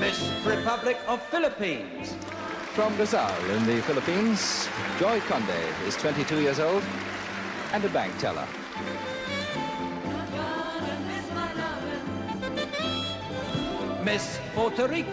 Miss Republic of Philippines. From Rizal in the Philippines, Joy Conde is 22 years old and a bank teller. Miss Puerto Rico.